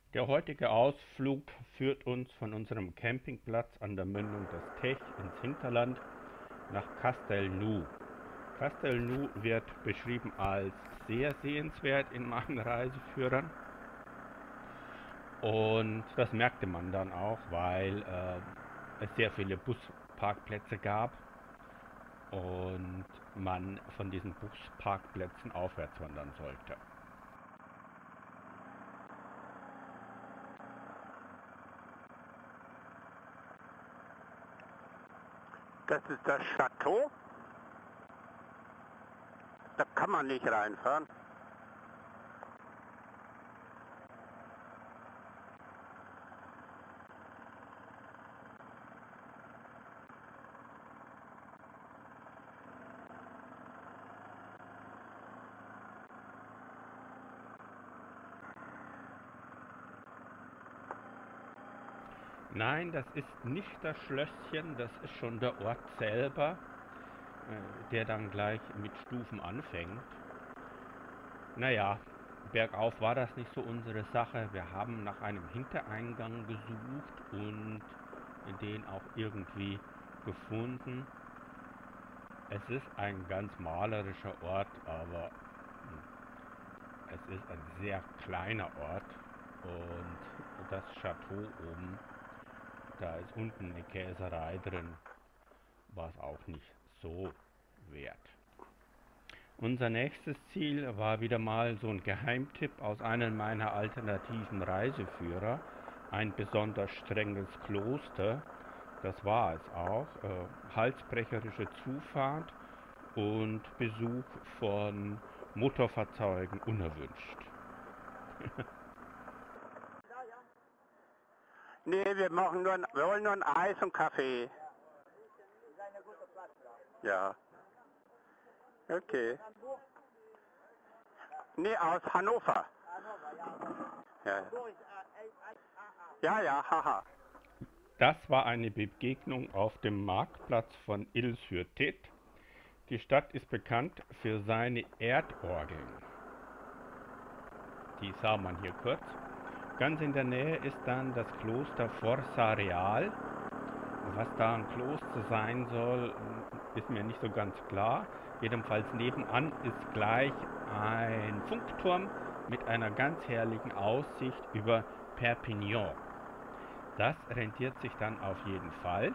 Der heutige Ausflug führt uns von unserem Campingplatz an der Mündung des Tech ins Hinterland nach Castelnau. Castelnau wird beschrieben als sehr sehenswert in meinen Reiseführern und das merkte man dann auch, weil es sehr viele Busparkplätze gab und man von diesen Busparkplätzen aufwärts wandern sollte. Das ist das Chateau. Da kann man nicht reinfahren. Nein, das ist nicht das Schlösschen, das ist schon der Ort selber, der dann gleich mit Stufen anfängt. Naja, bergauf war das nicht so unsere Sache. Wir haben nach einem Hintereingang gesucht und den auch irgendwie gefunden. Es ist ein ganz malerischer Ort, aber es ist ein sehr kleiner Ort und das Chateau oben, da ist unten eine Käserei drin, war es auch nicht so wert. Unser nächstes Ziel war wieder mal so ein Geheimtipp aus einem meiner alternativen Reiseführer, ein besonders strenges Kloster. Das war es auch. Halsbrecherische Zufahrt und Besuch von Motorfahrzeugen unerwünscht. Nee, wir wollen nur ein Eis und Kaffee. Ja. Okay. Nee, aus Hannover. Ja, ja, haha. Das war eine Begegnung auf dem Marktplatz von Île-sur-Tête. Die Stadt ist bekannt für seine Erdorgeln. Die sah man hier kurz. Ganz in der Nähe ist dann das Kloster Forza Real. Was da ein Kloster sein soll, ist mir nicht so ganz klar. Jedenfalls nebenan ist gleich ein Funkturm mit einer ganz herrlichen Aussicht über Perpignan. Das rentiert sich dann auf jeden Fall.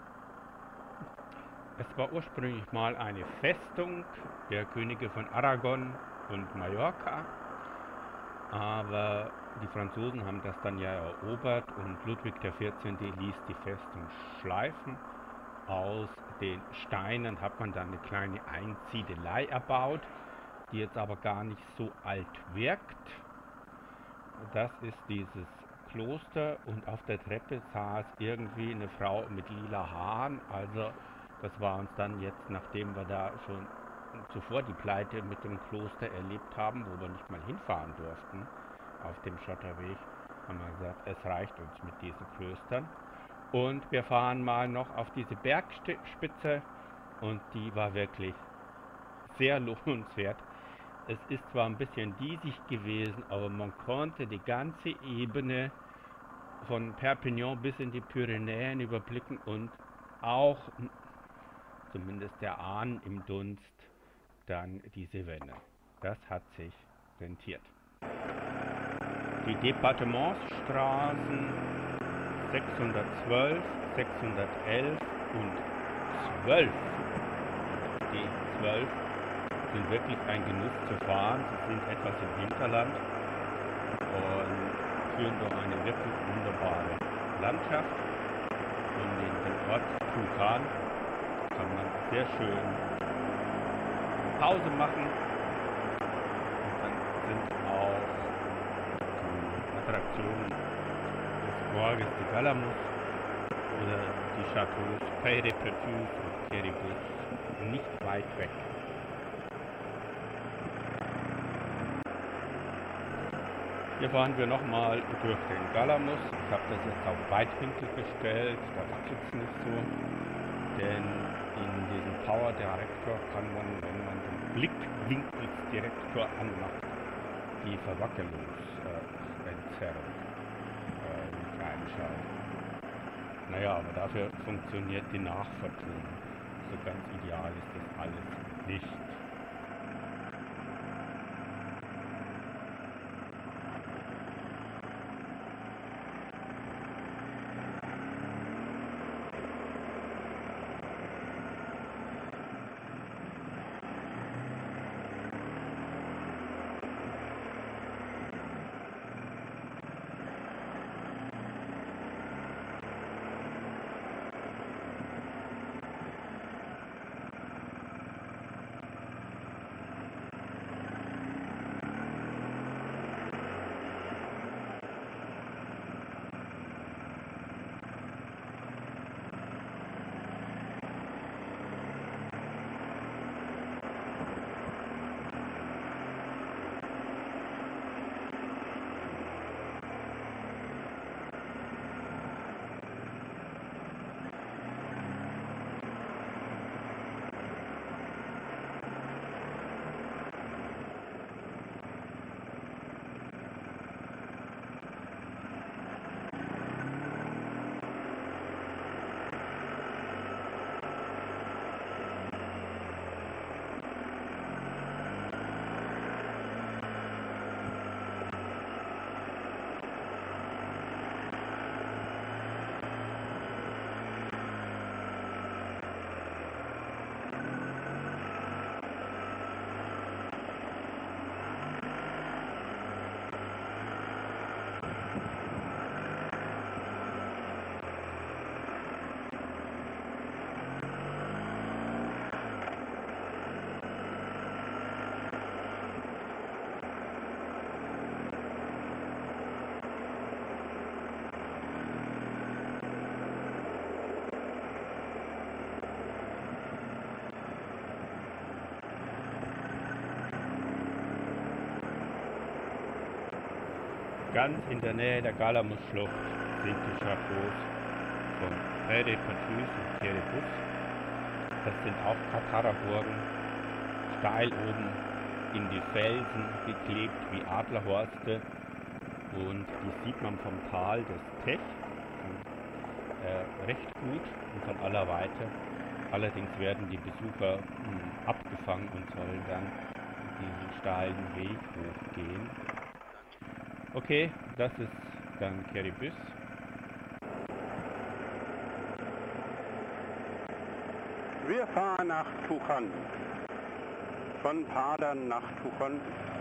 Es war ursprünglich mal eine Festung der Könige von Aragon und Mallorca, aber die Franzosen haben das dann ja erobert und Ludwig XIV. Ließ die Festung schleifen. Aus den Steinen hat man dann eine kleine Einsiedelei erbaut, die jetzt aber gar nicht so alt wirkt. Das ist dieses Kloster und auf der Treppe saß irgendwie eine Frau mit lila Haaren. Also das war uns dann jetzt, nachdem wir da schon zuvor die Pleite mit dem Kloster erlebt haben, wo wir nicht mal hinfahren durften auf dem Schotterweg, haben wir gesagt, es reicht uns mit diesen Klöstern. Und wir fahren mal noch auf diese Bergspitze und die war wirklich sehr lohnenswert. Es ist zwar ein bisschen diesig gewesen, aber man konnte die ganze Ebene von Perpignan bis in die Pyrenäen überblicken und auch, zumindest der Ahn im Dunst, dann die Cevennen. Das hat sich rentiert. Die Departementsstraßen 612, 611 und 12. Die 12 sind wirklich ein Genuss zu fahren. Sie sind etwas im Hinterland und führen durch eine wirklich wunderbare Landschaft. Und in dem Ort Toucan kann man sehr schön Pause machen. Und dann sind auch die Attraktionen des Morges de Galamus oder die Chateaus Pays de Pertuis und Quéribus nicht weit weg. Hier fahren wir nochmal durch den Galamus. Ich habe das jetzt auf Weitwinkel gestellt, da wackelt es nicht so. Denn in diesem Power Director kann man, wenn man den Blickwinkelsdirektor anmacht, die Verwackelungsentzerrung einschalten. Naja, aber dafür funktioniert die Nachvertonung. So ganz ideal ist das alles nicht. Ganz in der Nähe der Galamus-Schlucht sind die Chateaus von Près de Perthus und Quéribus. Das sind auch Katharerburgen, steil oben in die Felsen geklebt wie Adlerhorste, und die sieht man vom Tal des Tech recht gut und von aller Weite. Allerdings werden die Besucher abgefangen und sollen dann diesen steilen Weg hochgehen. Okay, das ist dann Quéribus. Wir fahren nach Touchan. Von Padern nach Touchan.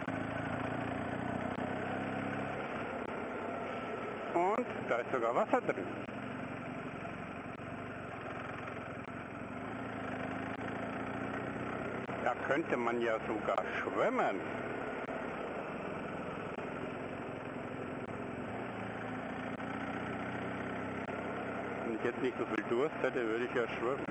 Und da ist sogar Wasser drin. Da könnte man ja sogar schwimmen. Wenn ich jetzt nicht so viel Durst hätte, würde ich ja schwimmen.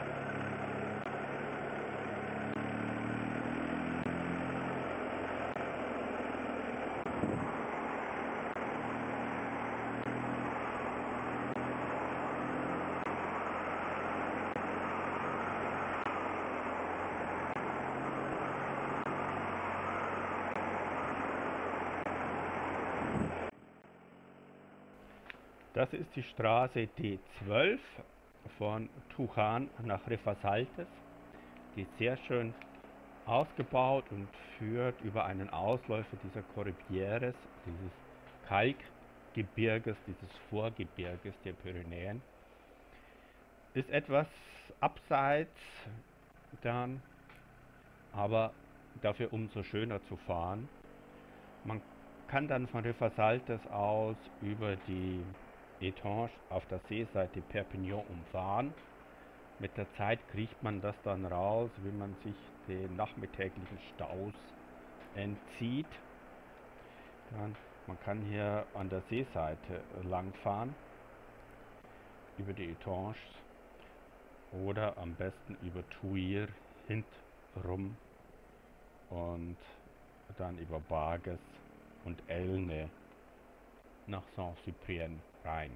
Das ist die Straße D12 von Touchan nach Rifasaltes. Die ist sehr schön ausgebaut und führt über einen Ausläufer dieser Corribieres, dieses Kalkgebirges, dieses Vorgebirges der Pyrenäen. Ist etwas abseits dann, aber dafür umso schöner zu fahren. Man kann dann von Rifasaltes aus über die Étanche auf der Seeseite Perpignan umfahren. Mit der Zeit kriegt man das dann raus, wie man sich den nachmittäglichen Staus entzieht. Dann, man kann hier an der Seeseite langfahren, über die Étanche, oder am besten über Tuir hintenrum und dann über Barges und Elne nach Saint-Cyprien rein.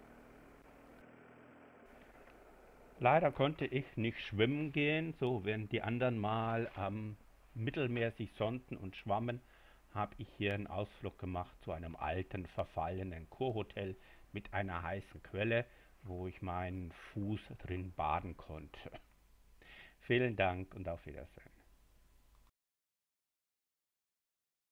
Leider konnte ich nicht schwimmen gehen, so während die anderen mal am Mittelmeer sich sonnten und schwammen, habe ich hier einen Ausflug gemacht zu einem alten, verfallenen Kurhotel mit einer heißen Quelle, wo ich meinen Fuß drin baden konnte. Vielen Dank und auf Wiedersehen.